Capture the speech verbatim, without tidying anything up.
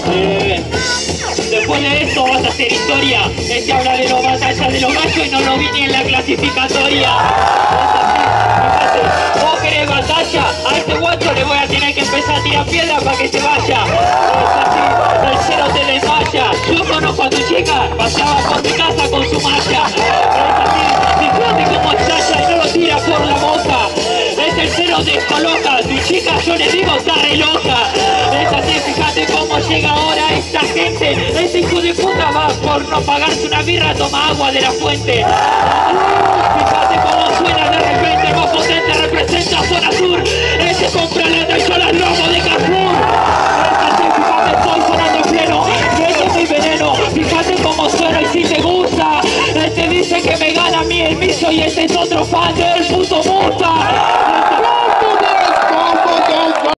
Eh, después de esto vas a hacer historia. Este habla de los batallas de los gallos y no lo vi ni en la clasificatoria. Fíjate, vos querés batalla, a este guacho le voy a tener que empezar a tirar piedra para que se vaya. Es así, el cero te desmaya. Yo conozco a tu chica, pasaba por mi casa con su malla. Es así, fíjate cómo estalla y no lo tira por la boca. Es el cero descoloca, tu chica yo le digo está re loca. Es así, fíjate cómo llega ahora esta gente. Este hijo de puta va por no pagarse una birra, toma agua de la fuente. Fíjate cómo suena de repente, más potente representa zona sur. Ese compra lata y yo la robo.